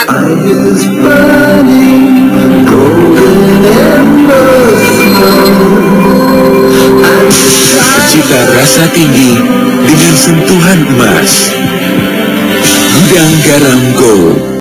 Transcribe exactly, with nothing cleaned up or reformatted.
is burning, golden embers glow. Cita rasa tinggi dengan sentuhan emas. Gudang Garam Gold.